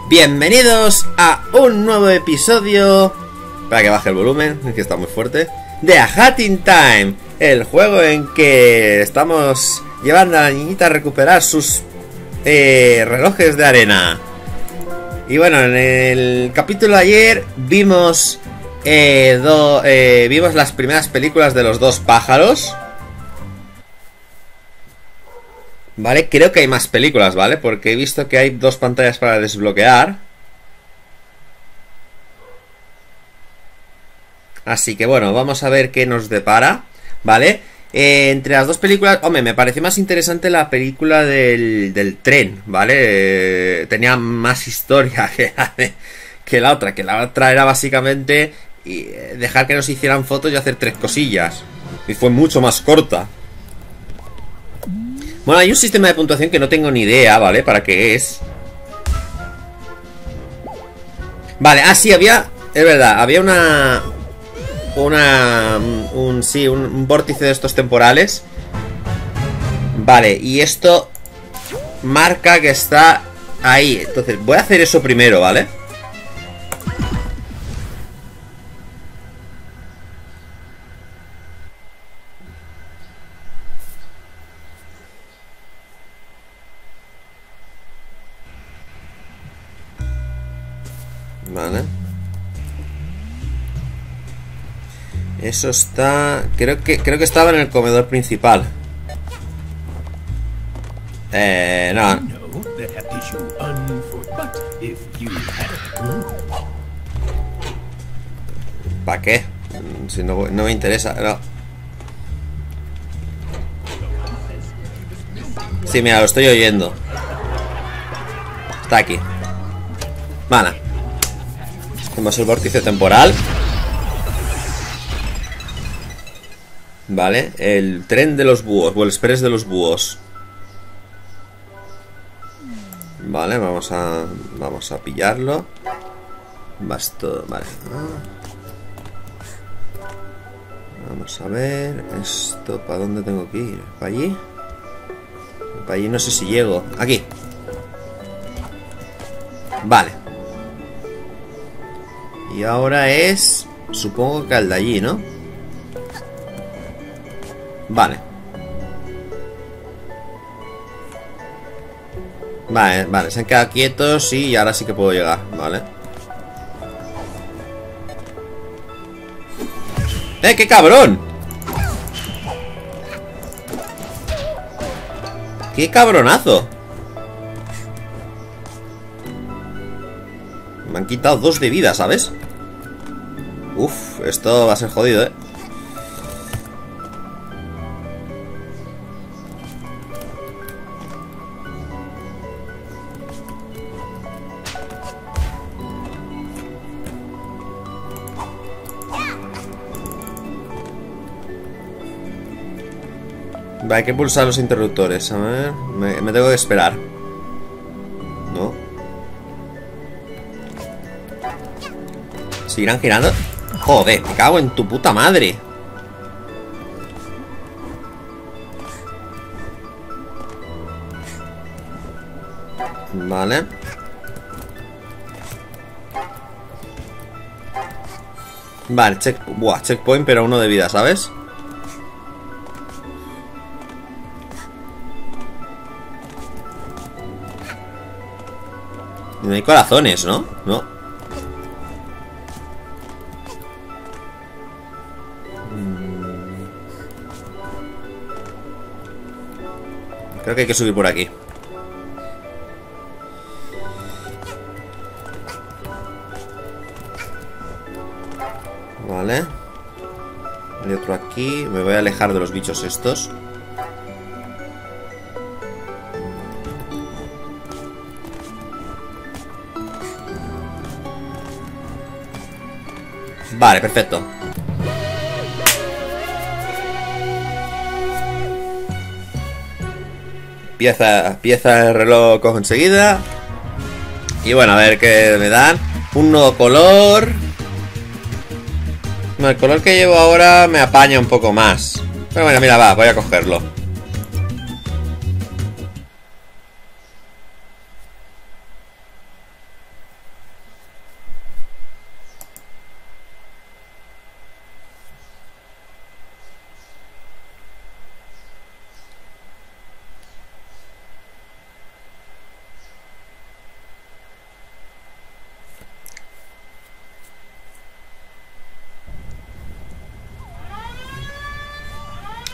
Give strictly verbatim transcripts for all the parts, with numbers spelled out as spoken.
Bienvenidos a un nuevo episodio. Para que baje el volumen, que está muy fuerte. De A Hat in Time, el juego en que estamos llevando a la niñita a recuperar sus eh, relojes de arena. Y bueno, en el capítulo de ayer vimos eh, do, eh, vimos las primeras películas de los dos pájaros. Vale, creo que hay más películas, ¿vale? Porque he visto que hay dos pantallas para desbloquear. Así que bueno, vamos a ver qué nos depara, ¿vale? Eh, entre las dos películas, hombre, me pareció más interesante la película del, del tren, ¿vale? Eh, tenía más historia que la, de, que la otra, que la otra era básicamente eh, dejar que nos hicieran fotos y hacer tres cosillas. Y fue mucho más corta. Bueno, hay un sistema de puntuación que no tengo ni idea, ¿vale? ¿Para qué es? Vale, ah, sí, había... Es verdad, había una... Una... Un, sí, un, un vórtice de estos temporales. Vale, y esto marca que está ahí. Entonces, voy a hacer eso primero, ¿vale? Vale. Eso está... Creo que creo que estaba en el comedor principal. Eh, no. ¿Para qué? Si no, no me interesa, no. Sí, mira, lo estoy oyendo. Está aquí. Vale. Tenemos el vórtice temporal. Vale, el tren de los búhos, o el express de los búhos. Vale, vamos a... Vamos a pillarlo. Basto, vale. Vamos a ver... Esto, ¿para dónde tengo que ir? ¿Para allí? Para allí no sé si llego. Aquí. Vale. Y ahora es... Supongo que al de allí, ¿no? Vale. Vale, vale, se han quedado quietos y ahora sí que puedo llegar, vale. ¡Eh, qué cabrón! ¡Qué cabronazo! Me han quitado dos de vida, ¿sabes? Uf, esto va a ser jodido, ¿eh? Hay que pulsar los interruptores. A ver, me, me tengo que esperar. No. ¿Seguirán girando? Joder, me cago en tu puta madre. Vale. Vale, check, buah, checkpoint, pero uno de vida, ¿sabes? No hay corazones, ¿no? No. Creo que hay que subir por aquí. Vale. Hay otro aquí. Me voy a alejar de los bichos estos. Vale, perfecto. Pieza, pieza el reloj cojo enseguida. Y bueno, a ver qué me dan. Un nuevo color. El color que llevo ahora me apaña un poco más. Pero bueno, mira, va, voy a cogerlo.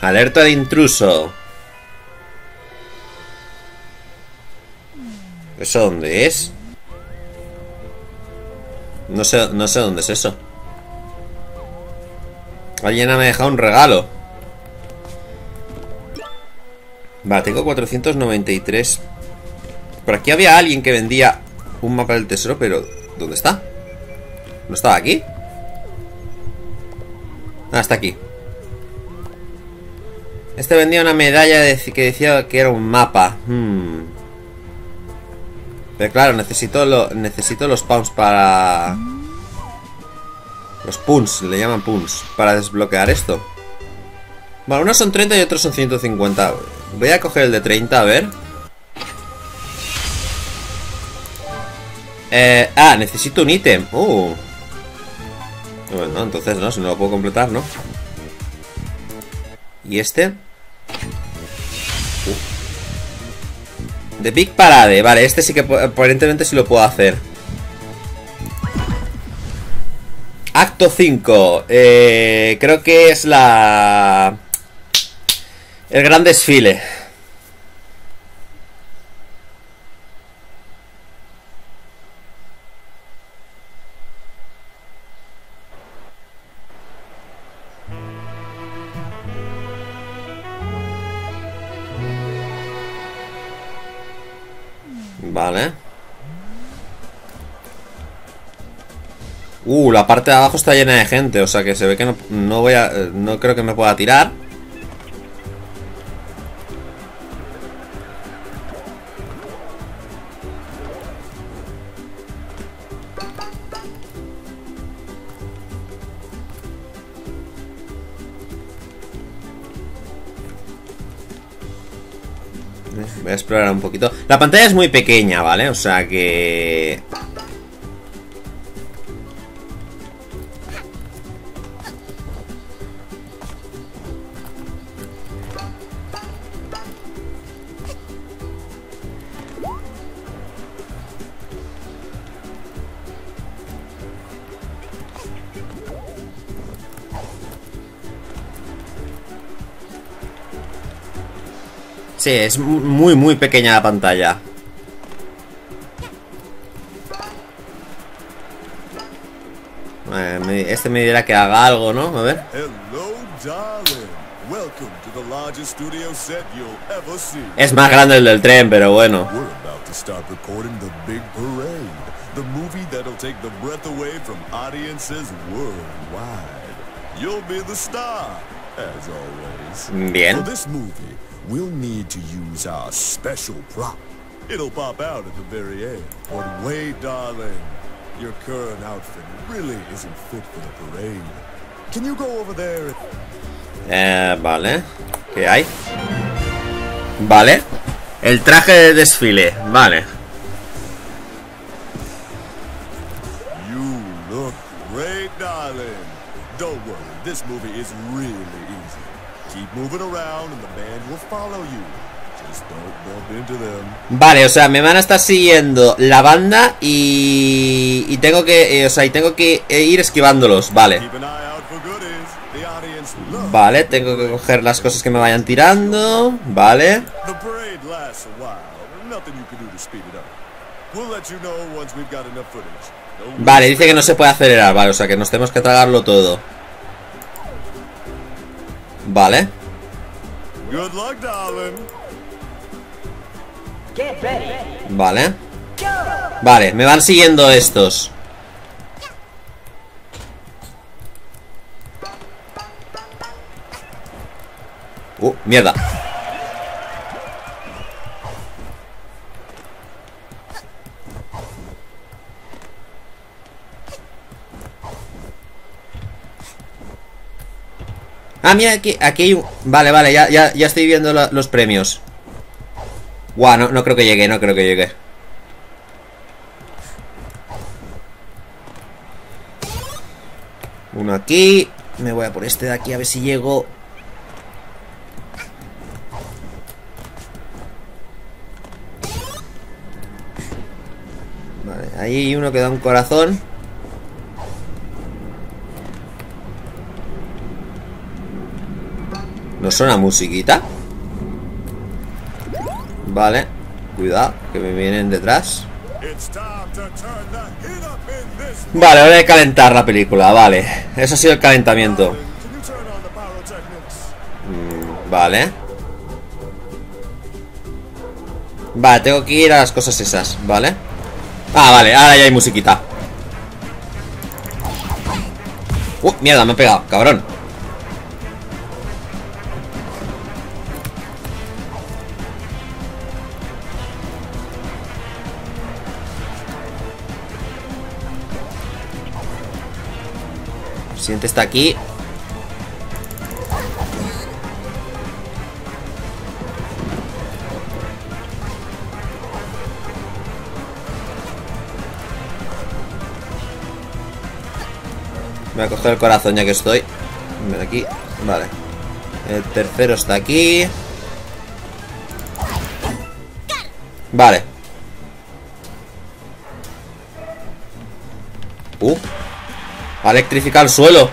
Alerta de intruso. ¿Eso dónde es? No sé, no sé dónde es eso. Alguien me ha dejado un regalo. Vale, tengo cuatrocientos noventa y tres. Por aquí había alguien que vendía un mapa del tesoro, pero ¿dónde está? ¿No estaba aquí? Ah, está aquí. Este vendía una medalla de, que decía que era un mapa. Hmm. Pero claro, necesito, lo, necesito los pounds para... Los puns, le llaman puns. Para desbloquear esto. Bueno, unos son treinta y otros son ciento cincuenta. Voy a coger el de treinta, a ver. Eh, ah, necesito un ítem. Uh. Bueno, entonces no, si no lo puedo completar, ¿no? ¿Y este? Uh. The Big Parade. Vale, este sí que aparentemente sí lo puedo hacer. Acto cinco. Eh, creo que es la... El gran desfile. Vale. Uh, la parte de abajo está llena de gente. O sea que se ve que no, no voy a... No creo que me pueda tirar. Voy a explorar un poquito. La pantalla es muy pequeña, ¿vale? O sea que... Sí, es muy, muy pequeña la pantalla. Eh, este me dirá que haga algo, ¿no? A ver. Es más grande el del tren, pero bueno. Bien. We'll need to use our special prop. It'll pop out at the very end. But wait, darling. Your current outfit really isn't fit for the parade. Can you go over there? Eh, vale. ¿Qué hay? Vale. El traje de desfile. Vale. You look great, darling. Don't worry, this movie is really easy. Keep moving around and the band will follow you. Just don't bump into them. Vale, o sea, me van a estar siguiendo la banda y y tengo que, eh, o sea, y tengo que ir esquivándolos, vale. Vale, tengo que coger las cosas que me vayan tirando, vale. Vale, dice que no se puede acelerar, vale, o sea, que nos tenemos que tragarlo todo. Vale. Vale. Vale, me van siguiendo estos. Uh, mierda. Ah, mira, aquí, aquí hay un... Vale, vale, ya, ya, ya estoy viendo la, los premios. Guau, no, no creo que llegue, no creo que llegue. Uno aquí. Me voy a por este de aquí a ver si llego. Vale, ahí hay uno que da un corazón. ¿No suena musiquita? Vale. Cuidado, que me vienen detrás. Vale, hora de calentar la película, vale. Eso ha sido el calentamiento. Mm, vale. Vale, tengo que ir a las cosas esas, ¿vale? Ah, vale, ahora ya hay musiquita. Uh, mierda, me he pegado, cabrón. El siguiente está aquí. Voy a coger el corazón ya que estoy. Ven aquí. Vale. El tercero está aquí. Vale. Uh. Va a electrificar el suelo.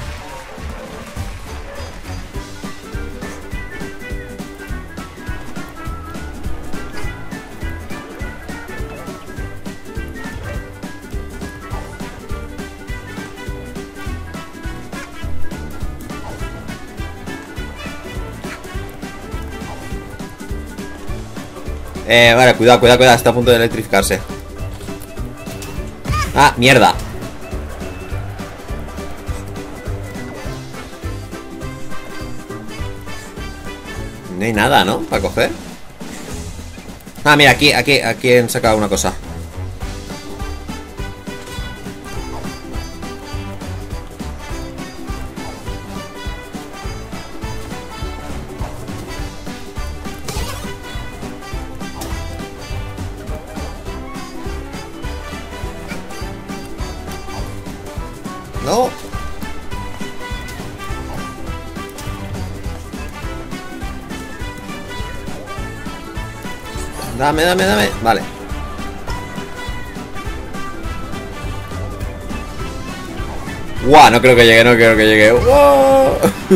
Eh, vale, cuidado, cuidado, cuidado. Está a punto de electrificarse. Ah, mierda. No hay nada, ¿no? Para coger. Ah, mira, aquí, aquí, aquí han sacado una cosa. No. Dame, dame, dame. Vale. Guau, no creo que llegue, no creo que llegue. ¡Wow!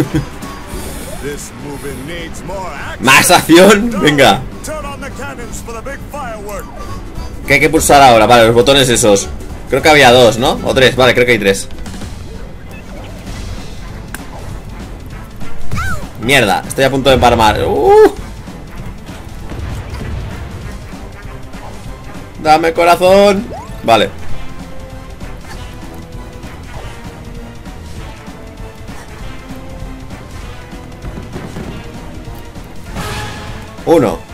Más acción. Venga. ¿Qué hay que pulsar ahora? Vale, los botones esos. Creo que había dos, ¿no? O tres, vale, creo que hay tres. Mierda, estoy a punto de empalmar. uh. Dame corazón. Vale. Uno.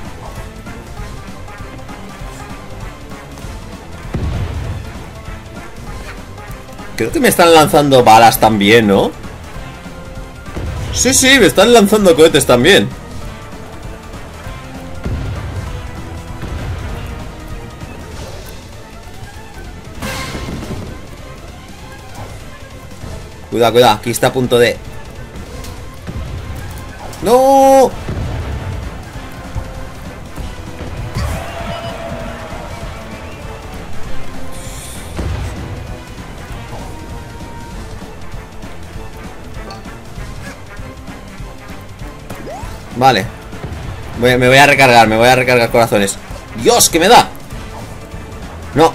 Creo que me están lanzando balas también, ¿no? Sí, sí, me están lanzando cohetes también. Cuidado, cuidado, aquí está a punto de... ¡No! Vale. Voy, me voy a recargar, me voy a recargar corazones. ¡Dios, que me da! No.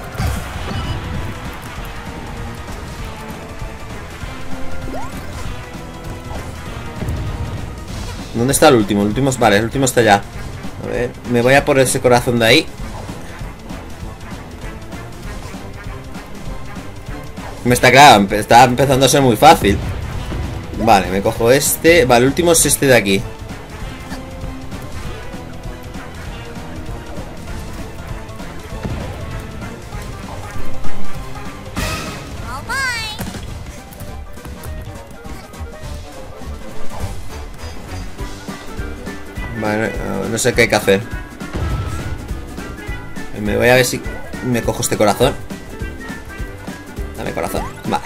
¿Dónde está el último? El último, vale, el último está allá. A ver, me voy a por ese corazón de ahí. Me está claro, está empezando a ser muy fácil. Vale, me cojo este. Vale, el último es este de aquí. Vale, no sé qué hay que hacer. Me voy a ver si me cojo este corazón. Dame corazón, vale.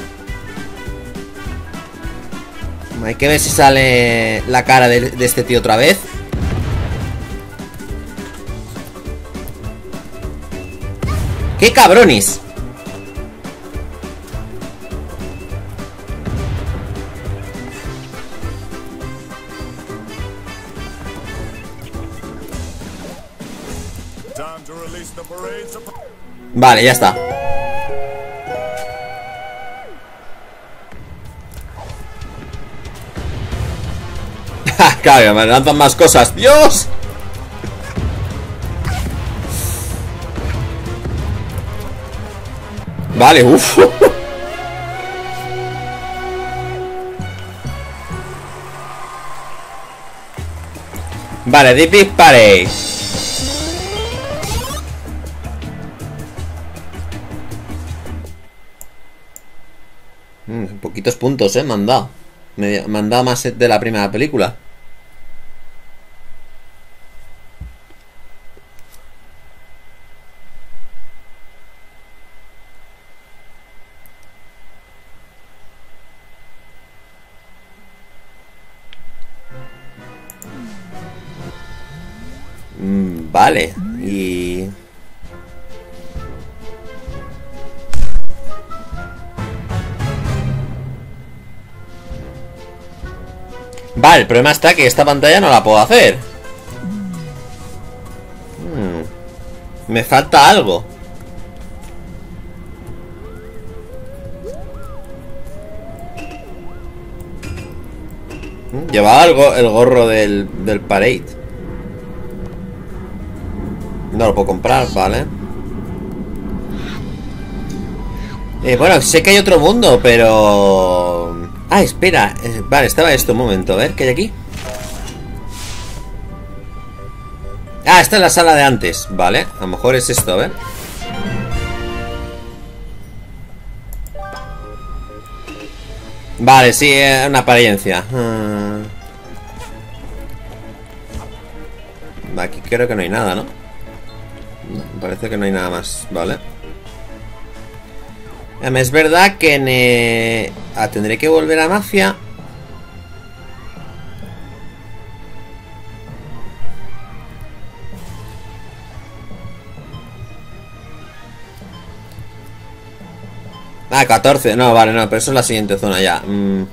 Hay que ver si sale la cara de, de este tío otra vez. ¡Qué cabrones! Vale, ya está. Claro, me lanzan más cosas. ¡Dios! Vale, uff. Vale, dispare. Mm, poquitos puntos, eh, me han dado. Me, me han dado más de la primera película. Mm, vale, y... Vale, el problema está que esta pantalla no la puedo hacer. Hmm. Me falta algo. Llevaba algo, el gorro del, del Parade. No lo puedo comprar, vale. Eh, bueno, sé que hay otro mundo, pero... Ah, espera, eh, vale, estaba esto un momento, a ver, ¿qué hay aquí? Ah, esta es la sala de antes, vale, a lo mejor es esto, a ver. Vale, sí, es una apariencia. hmm. Aquí creo que no hay nada, ¿no? No, parece que no hay nada más, vale. Es verdad que en, eh... ah, tendré que volver a Mafia. Ah, catorce, no, vale, no, pero eso es la siguiente zona ya. mm.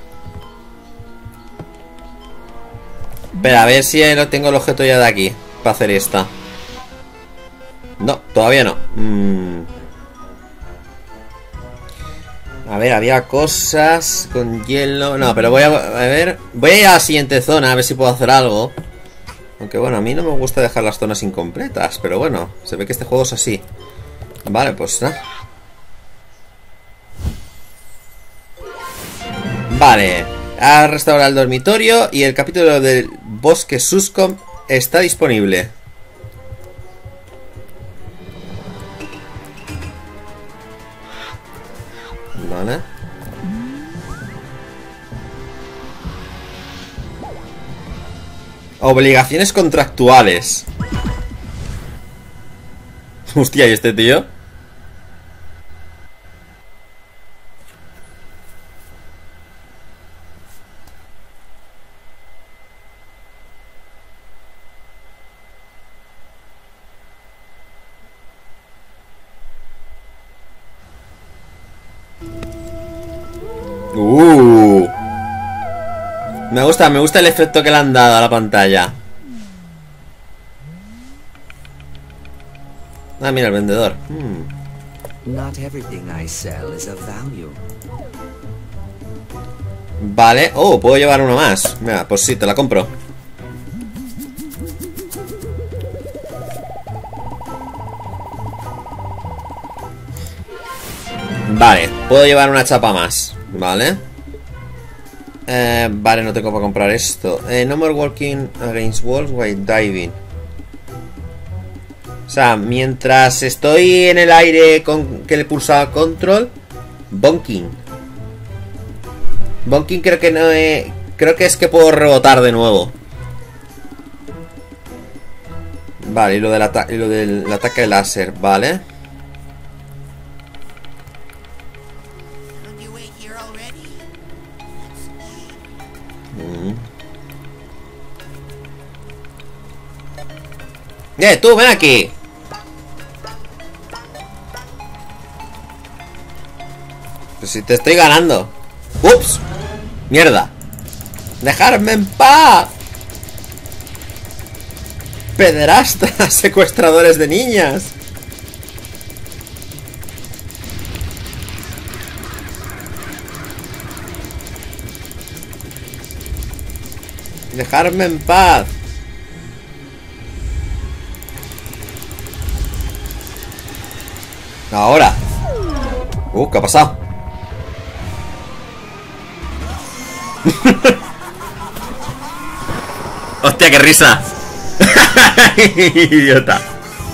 Espera, a ver si no tengo el objeto ya de aquí para hacer esta. No, todavía no. mm. A ver, había cosas con hielo. No, pero voy a, a ver. Voy a ir a la siguiente zona a ver si puedo hacer algo. Aunque bueno, a mí no me gusta dejar las zonas incompletas. Pero bueno, se ve que este juego es así. Vale, pues nada. Vale, ha restaurado el dormitorio y el capítulo del bosque Suscom está disponible. Vale. Obligaciones contractuales. Hostia, ¿y este tío? Uh. Me gusta, me gusta el efecto que le han dado a la pantalla. Ah, mira el vendedor. Hmm. Not everything I sell is of value. Vale. Oh, puedo llevar uno más. Mira, pues sí, te la compro. Vale, puedo llevar una chapa más. Vale. Eh, vale, no tengo para comprar esto. Eh, no more walking against walls while diving. O sea, mientras estoy en el aire con que le pulsa control. Bonking. Bonking creo que no es. Creo que es que puedo rebotar de nuevo. Vale, y lo del, ata y lo del ataque láser, vale. ¡Eh, tú, ven aquí! Pues si te estoy ganando. ¡Ups! ¡Mierda! ¡Dejarme en paz! ¡Pederastas! ¡Secuestradores de niñas! Dejarme en paz. Ahora. Uh, ¿qué ha pasado? Hostia, qué risa. Idiota.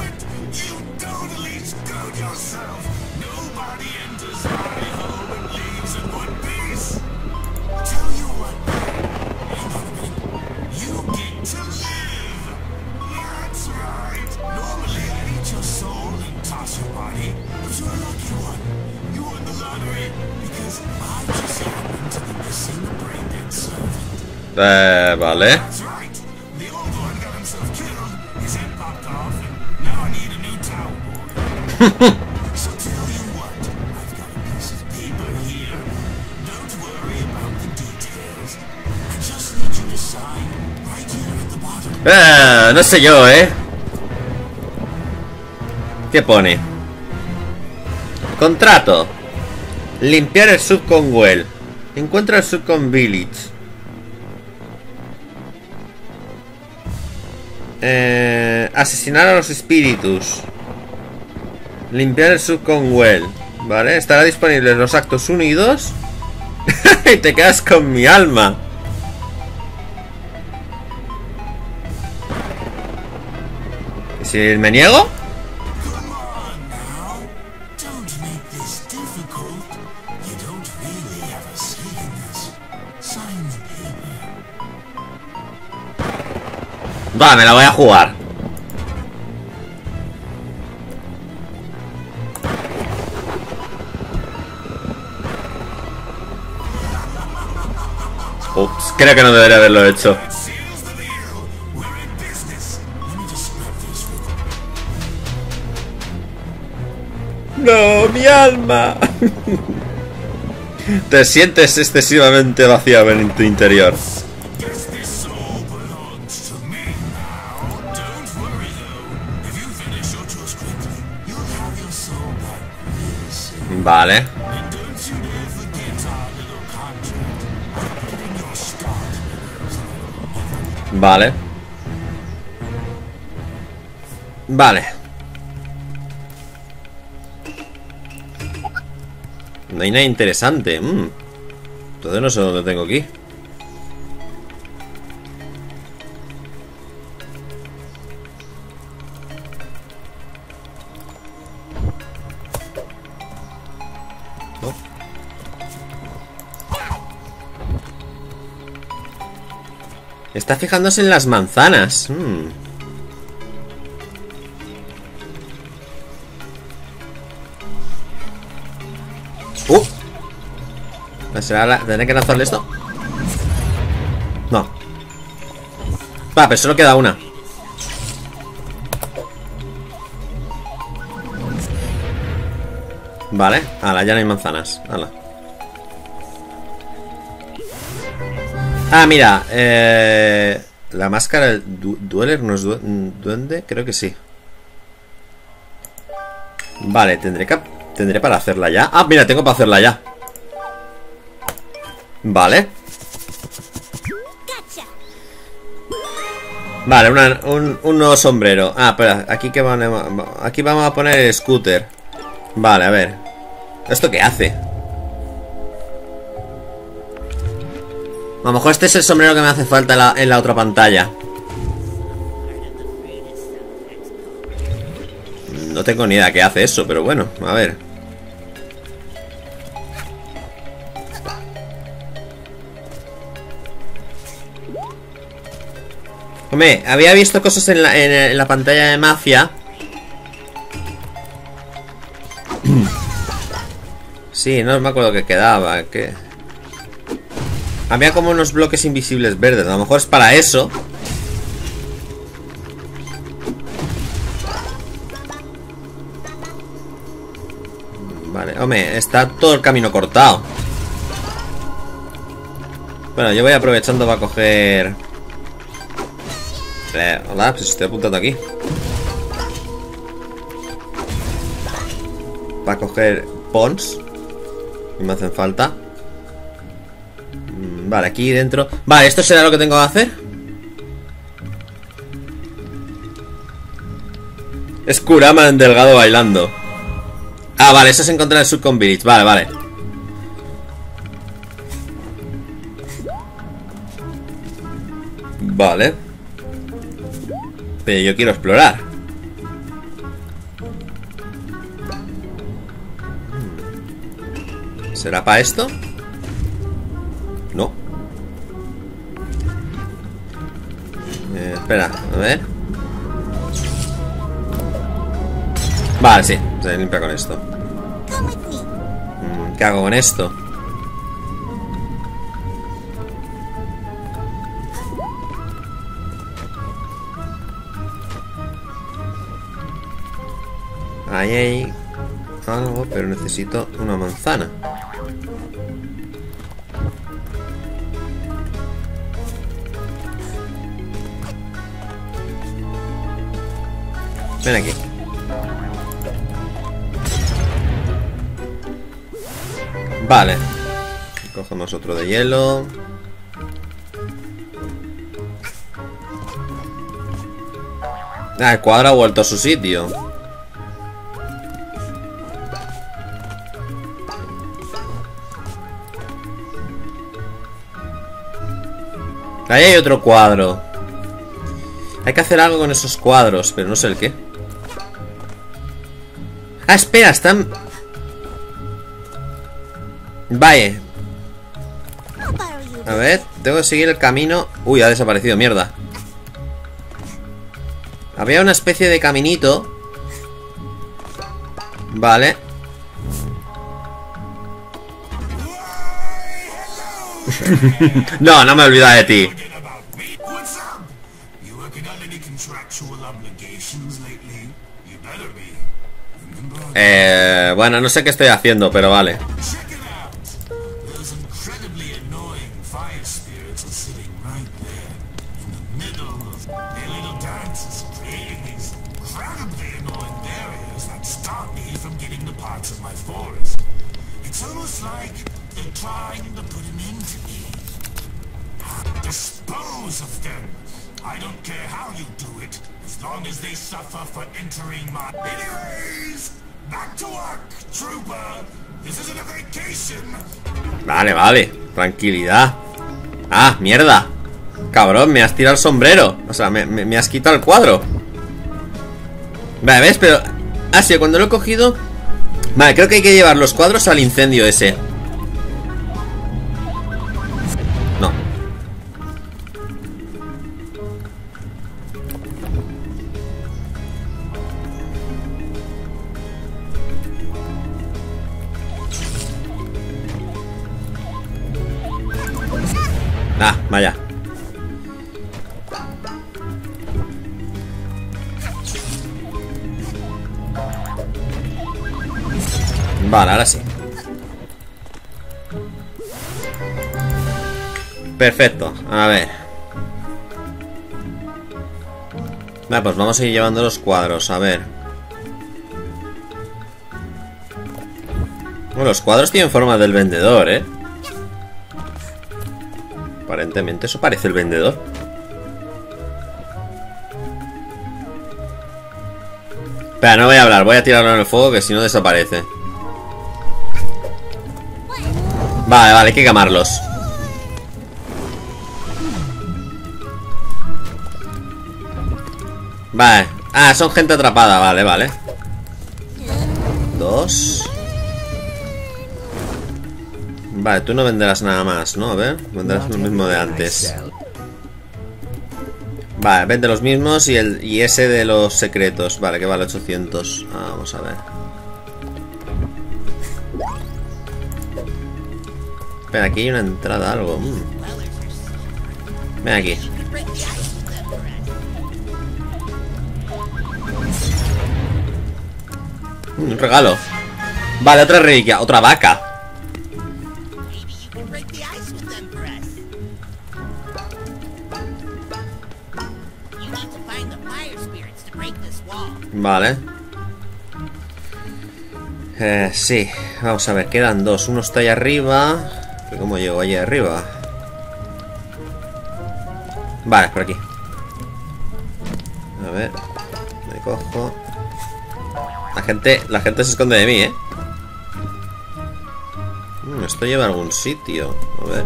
Eh, vale. eh, no sé yo, ¿eh? ¿Qué pone? Contrato. Limpiar el Subcon Well. Encuentra el Subcon Village. Eh, asesinar a los espíritus. Limpiar el Subcon Well. Vale, estará disponible en los actos uno y dos. Y te quedas con mi alma. ¿Y si me niego? Va, me la voy a jugar. Ups, creo que no debería haberlo hecho. No, mi alma. Te sientes excesivamente vaciado en tu interior. Vale. Vale. Vale. No hay nada interesante. Mm. Entonces no sé dónde tengo aquí. Está fijándose en las manzanas. Hmm. Uh. ¿Será la... ¿Tendré que lanzarle esto? No. Va, pero solo queda una. Vale. Ala, ya no hay manzanas. Ala. Ah, mira, eh, la máscara del du Dweller no es du duende, creo que sí. Vale, tendré que tendré para hacerla ya. Ah, mira, tengo para hacerla ya. Vale. Vale, una, un, un nuevo sombrero. Ah, espera, aquí que van a, aquí vamos a poner el scooter. Vale, a ver. ¿Esto qué hace? A lo mejor este es el sombrero que me hace falta en la, en la otra pantalla. No tengo ni idea qué hace eso, pero bueno, a ver. Hombre, había visto cosas en la, en, en la pantalla de Mafia. Sí, no me acuerdo qué quedaba, que... Había como unos bloques invisibles verdes. A lo mejor es para eso. Vale, hombre, está todo el camino cortado. Bueno, yo voy aprovechando para coger... Eh, hola, pues estoy apuntando aquí. Para coger pons. Y me hacen falta. Vale, aquí dentro. Vale, ¿esto será lo que tengo que hacer? Es Kurama en delgado bailando. Ah, vale, eso es encontrar el Subcon Village. Vale, vale. Vale. Pero yo quiero explorar. ¿Será para esto? No. Eh, espera, a ver. Vale, sí, se limpia con esto. ¿Qué hago con esto? Ahí hay algo, pero necesito una manzana. Ven aquí. Vale. Cogemos otro de hielo. Ah, el cuadro ha vuelto a su sitio. Ahí hay otro cuadro. Hay que hacer algo con esos cuadros, pero no sé el qué. Ah, espera, están... Vaya. A ver, tengo que seguir el camino. Uy, ha desaparecido, mierda. Había una especie de caminito. Vale. No, no me he olvidado de ti. Eh, bueno, no sé qué estoy haciendo, pero vale. Dispose of them. I don't care how you do it, as long as they suffer for entering my... Anyways, back to work, trooper. This isn't a vacation. Vale, vale, tranquilidad. Ah, mierda. Cabrón, me has tirado el sombrero. O sea, me, me, me has quitado el cuadro. Vale, ¿ves? Pero... Ah, sí, cuando lo he cogido... Vale, creo que hay que llevar los cuadros al incendio ese. No. Ah, vaya. Vale, ahora sí. Perfecto, a ver. Vale, pues vamos a ir llevando los cuadros, a ver. Bueno, los cuadros tienen forma del vendedor, ¿eh? Aparentemente eso parece el vendedor. Espera, no voy a hablar, voy a tirarlo en el fuego, que si no desaparece. Vale, vale, hay que quemarlos. Vale. Ah, son gente atrapada, vale, vale. Dos. Vale, tú no venderás nada más, ¿no? A ver, venderás lo mismo de antes. Vale, vende los mismos y, el, y ese de los secretos. Vale, que vale ochocientos. Ah, vamos a ver. Espera, aquí hay una entrada, algo. Mm. Ven aquí. Mm, un regalo. Vale, otra reliquia, otra vaca. Vale. Eh, sí, vamos a ver, quedan dos. Uno está ahí arriba. ¿Cómo llego allí arriba? Vale, por aquí. A ver, me cojo. La gente, la gente se esconde de mí, ¿eh? Mm, esto lleva a algún sitio. A ver.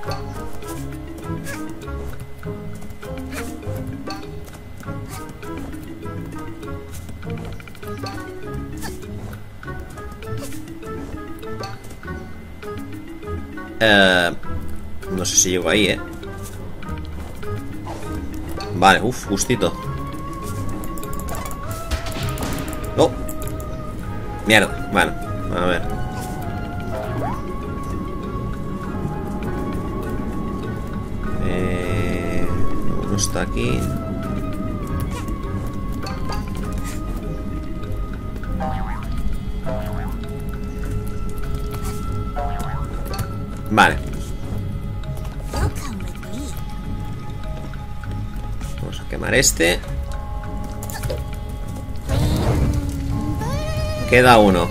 Eh, no sé si llego ahí, ¿eh? Vale, uff, justito. Oh. Mierda, bueno, a ver. Eh, uno está aquí. Vale. Vamos a quemar este. Queda uno.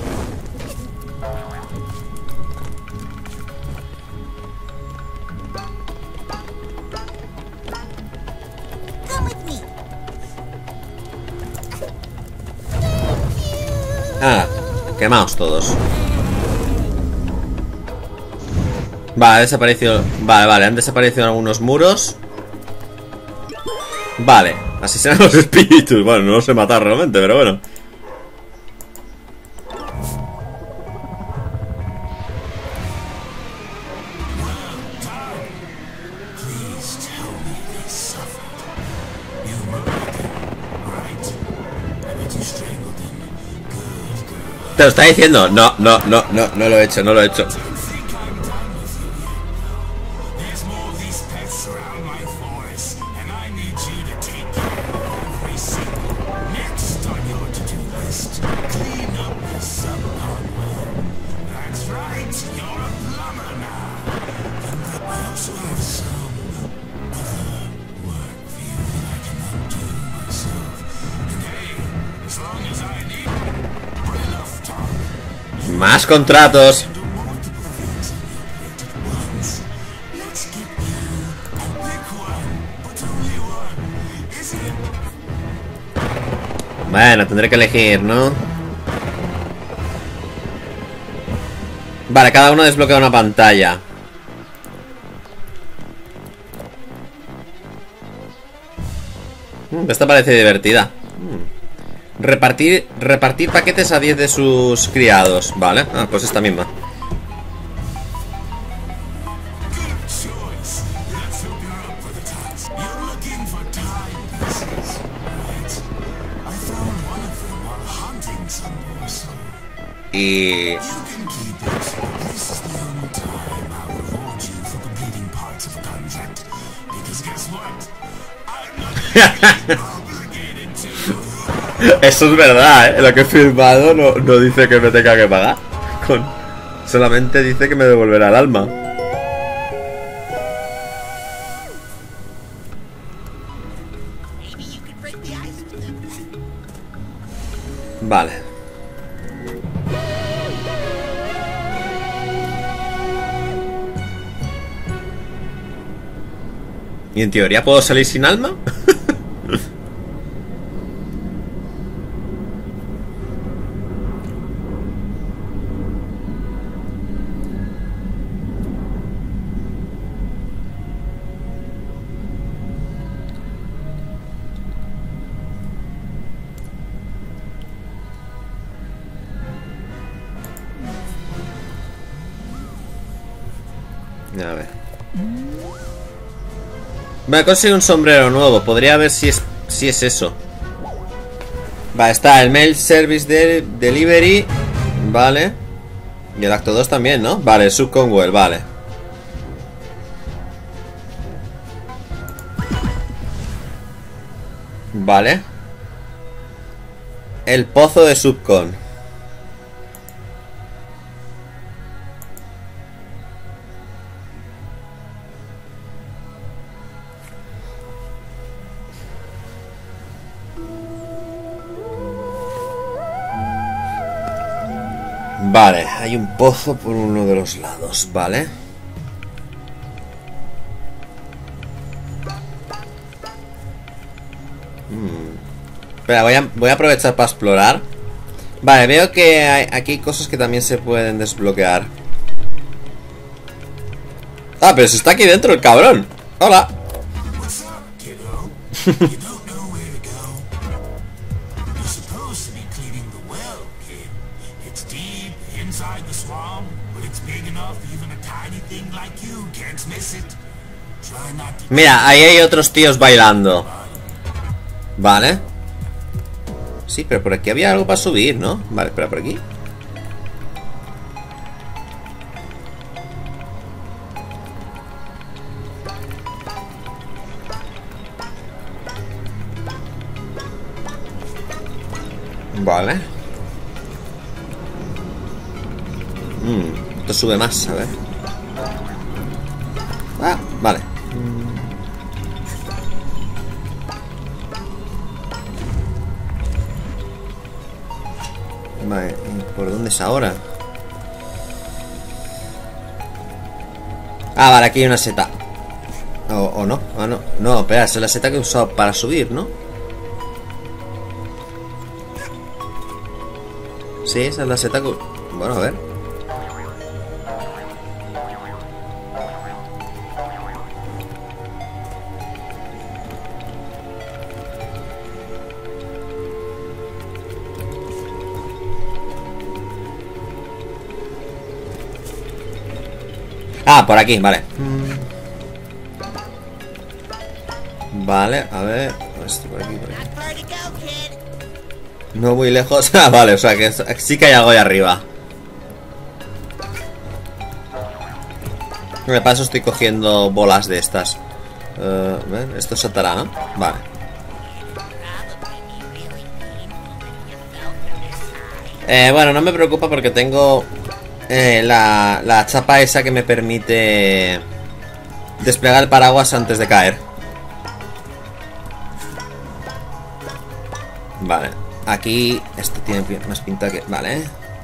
Ah, quemados todos. Vale, ha desaparecido. Vale, vale, han desaparecido algunos muros. Vale, así serán los espíritus. Bueno, no los sé matar realmente, pero bueno. Te lo está diciendo. No, no, no, no, no lo he hecho, no lo he hecho. Más contratos. Bueno, tendré que elegir, ¿no? Vale, cada uno desbloquea una pantalla. Mm, esta parece divertida. Mm. Repartir, repartir paquetes a diez de sus criados. Vale, ah, pues esta misma. Y... Eso es verdad, ¿eh? Lo que he firmado no, no dice que me tenga que pagar. Con... Solamente dice que me devolverá el alma. Vale. ¿Y en teoría puedo salir sin alma? A ver. Me he conseguido un sombrero nuevo. Podría ver si es si es eso. Vale, está el Mail Service de Delivery. Vale. Y el acto dos también, ¿no? Vale, el Sub Conwell, vale. Vale. El pozo de Subcon. Vale, hay un pozo por uno de los lados, vale. Hmm. Espera, voy a, voy a aprovechar para explorar. Vale, veo que hay, aquí hay cosas que también se pueden desbloquear. Ah, pero si está aquí dentro el cabrón. Hola. What's up, kiddo? You don't know where to go? You're supposed to be cleaning the well, kid. It's deep inside the swamp, but it's big enough even a tiny thing like you can't miss it. Try not to... Mira, ahí hay otros tíos bailando. Vale. Sí, pero por aquí había algo para subir, ¿no? Vale, espera, por aquí. Vale. Mm, esto sube más, a ver. Ah, vale. Vale, ¿y por dónde es ahora? Ah, vale, aquí hay una seta. O, o no, ah, no. No, espera, esa es la seta que he usado para subir, ¿no? Sí, esa es la seta que... Bueno, a ver. Ah, por aquí, vale. Vale, a ver. Esto por aquí, por aquí. No muy lejos. Ah, vale, o sea que sí que hay algo ahí arriba. De paso estoy cogiendo bolas de estas. Uh, ¿ven? Esto saltará, ¿no? Vale. Eh, bueno, no me preocupa porque tengo eh, la, la chapa esa que me permite desplegar el paraguas antes de caer. Vale. Aquí, esto tiene más pinta que... Vale.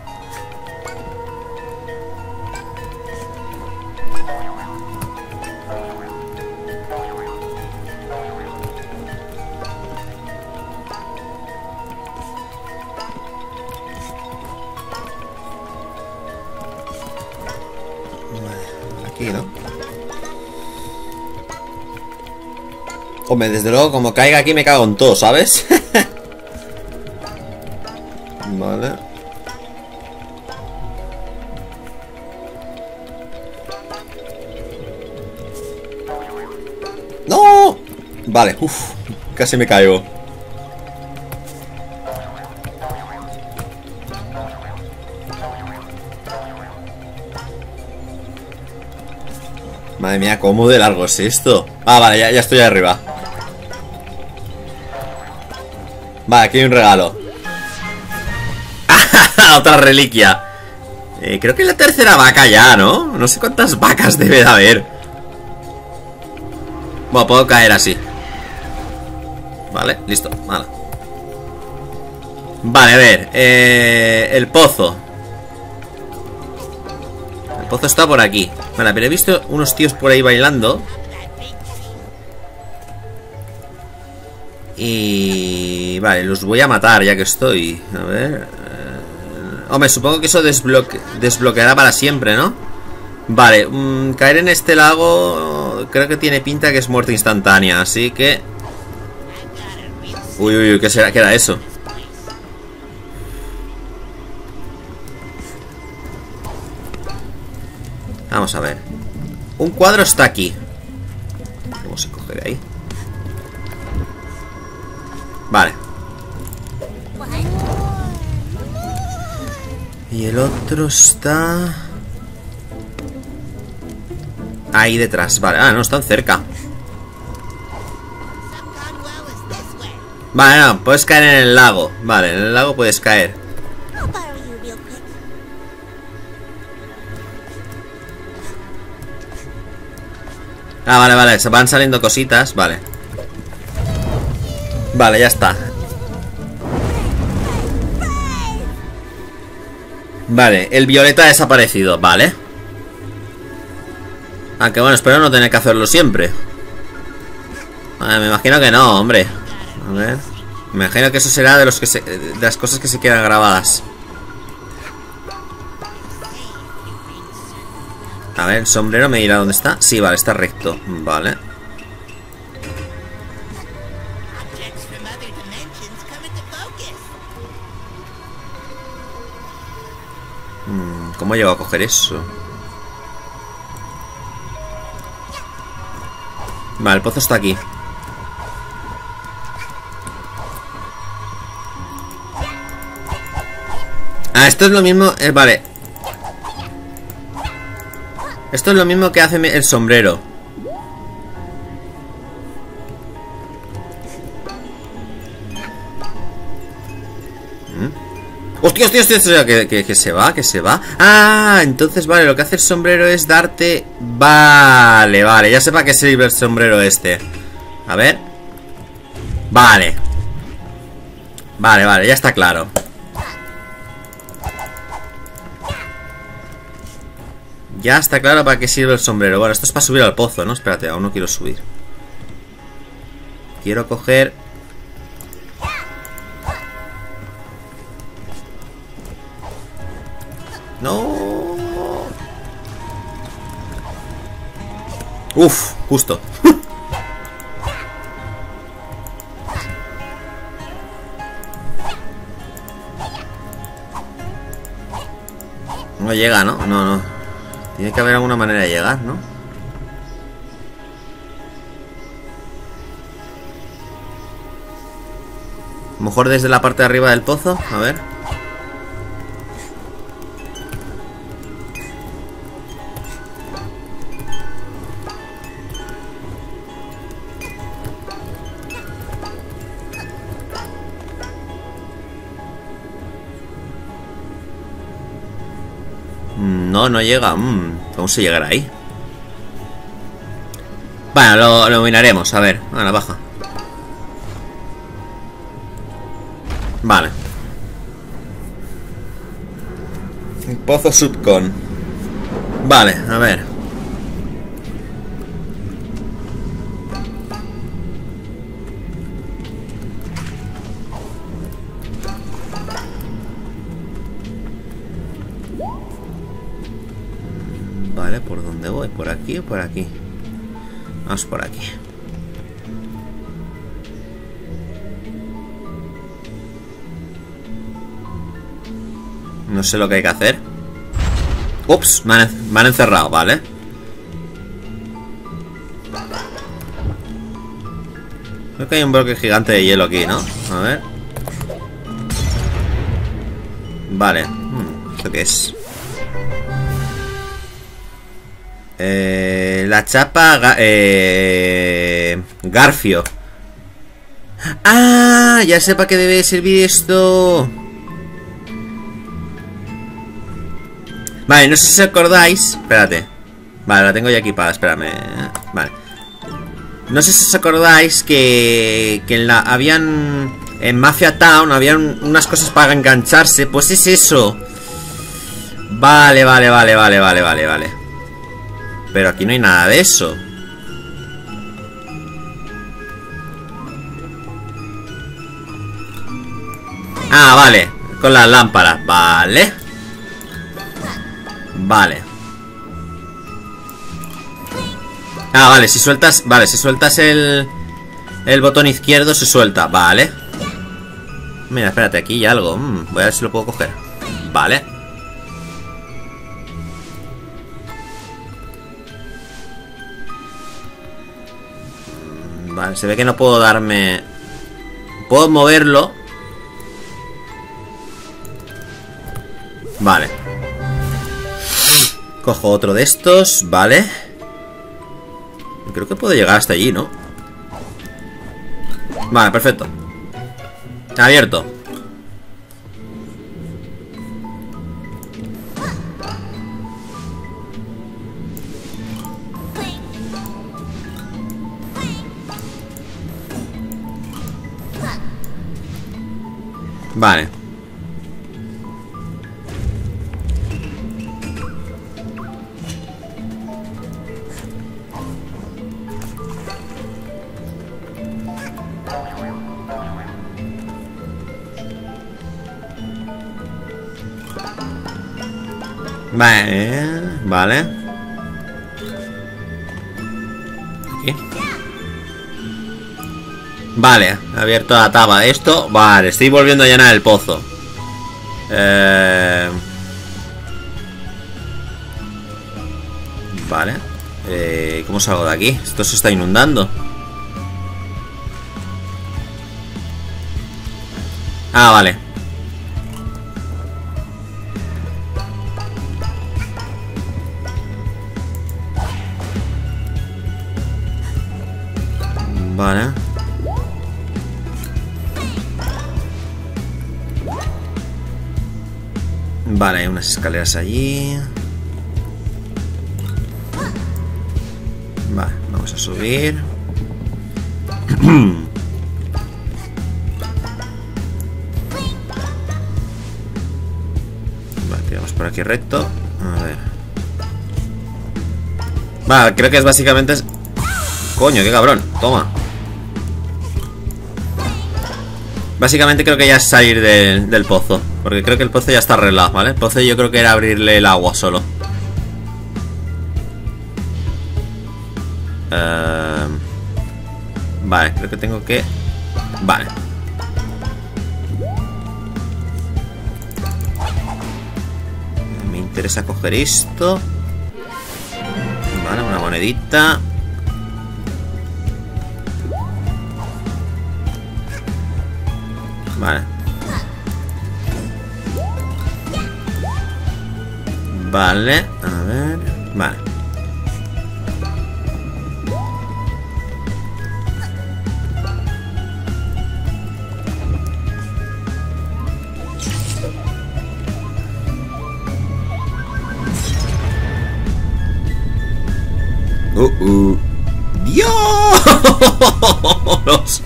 Aquí, ¿no? Hombre, desde luego, como caiga aquí me cago en todo, ¿sabes? Vale. ¡No! Vale, uff, casi me caigo. Madre mía, ¿cómo de largo es esto? Ah, vale, ya, ya estoy arriba. Vale, aquí hay un regalo. Otra reliquia. eh, Creo que es la tercera vaca ya, ¿no? No sé cuántas vacas debe de haber. Bueno, puedo caer así. Vale, listo, vale. Vale, a ver eh, el pozo. El pozo está por aquí. Vale, pero he visto unos tíos por ahí bailando. Y... Vale, los voy a matar ya que estoy. A ver... Hombre, supongo que eso desbloque desbloqueará para siempre, ¿no? Vale, mmm, caer en este lago creo que tiene pinta que es muerte instantánea, así que... Uy, uy, uy, ¿qué será? ¿Qué era eso? Vamos a ver. Un cuadro está aquí. ¿Cómo se coge de ahí? Vale. Y el otro está... ahí detrás, vale. Ah, no, están cerca. Vale, no, puedes caer en el lago. Vale, en el lago puedes caer. Ah, vale, vale, se van saliendo cositas, vale. Vale, ya está. Vale, el violeta ha desaparecido, vale. Aunque bueno, espero no tener que hacerlo siempre. Vale, me imagino que no, hombre. A ver. Me imagino que eso será de los que se, de las cosas que se quedan grabadas. A ver, el sombrero me dirá dónde está. Sí, vale, está recto. Vale. Hmm, ¿cómo llego a coger eso? Vale, el pozo está aquí. Ah, esto es lo mismo... Eh, vale. Esto es lo mismo que hace el sombrero. ¿Mm? ¡Hostia, hostia, hostia! hostia que, que, que se va, que se va. Ah, entonces, vale, lo que hace el sombrero es darte... Vale, vale, ya sé para qué sirve el sombrero este. A ver. Vale. Vale, vale, ya está claro. Ya está claro para qué sirve el sombrero. Bueno, esto es para subir al pozo, ¿no? Espérate, aún no quiero subir. Quiero coger... ¡No! Uf, justo. No llega, ¿no? No, no. Tiene que haber alguna manera de llegar, ¿no? A lo mejor desde la parte de arriba del pozo. A ver. No, no llega. Mm, ¿cómo se llegará ahí? Bueno, lo, lo miraremos. A ver, a la baja. Vale. Pozo Subcon. Vale, a ver. Vale, ¿por dónde voy? ¿Por aquí o por aquí? Vamos por aquí. No sé lo que hay que hacer. Ups, me han, me han encerrado, vale. Creo que hay un bloque gigante de hielo aquí, ¿no? A ver. Vale. Hmm, ¿esto qué es? Eh, la chapa ga eh, Garfio. ¡Ah! Ya sé para qué debe servir esto. Vale, no sé si os acordáis. Espérate. Vale, la tengo ya equipada, espérame. Vale. No sé si os acordáis que, que en la, habían... En Mafia Town habían unas cosas para engancharse. Pues es eso. Vale, vale, vale, vale, vale, vale, vale. Pero aquí no hay nada de eso. Ah, vale. Con las lámparas. Vale. Vale. Ah, vale, si sueltas... Vale, si sueltas el... El botón izquierdo se suelta. Vale. Mira, espérate, aquí hay algo. mm, Voy a ver si lo puedo coger. Vale. Vale, se ve que no puedo darme... Puedo moverlo. Vale. Cojo otro de estos, vale. Creo que puedo llegar hasta allí, ¿no? Vale, perfecto. Abierto. Vale. Vale, vale. Aquí. Vale, he abierto la tapa. Esto, vale, estoy volviendo a llenar el pozo. Eh... Vale. Eh, ¿Cómo salgo de aquí? Esto se está inundando. Ah, vale. Vale. Vale, hay unas escaleras allí. Vale, vamos a subir. Vale, tiramos por aquí recto. A ver. Vale, creo que es básicamente... Coño, qué cabrón, toma. Básicamente creo que ya es salir de, del pozo. Porque creo que el pozo ya está arreglado, ¿vale? El pozo yo creo que era abrirle el agua solo. Uh, vale, creo que tengo que... Vale. Me interesa coger esto. Vale, una monedita. Vale. Vale, a ver. Vale. Uh, uh. ¡Dios!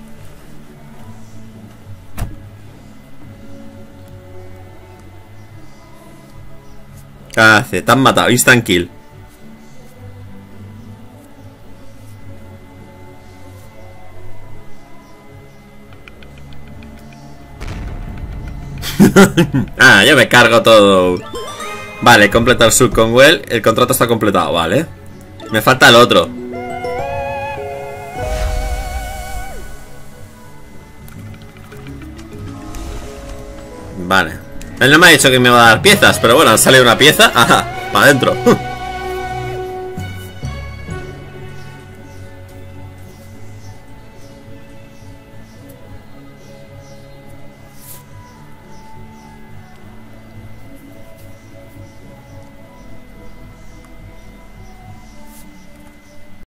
Ah, te han matado, instant kill. Ah, yo me cargo todo. Vale, completa el sub con Well. El contrato está completado, vale. Me falta el otro. Vale. Él no me ha dicho que me va a dar piezas, pero bueno, sale una pieza. Ajá, para adentro.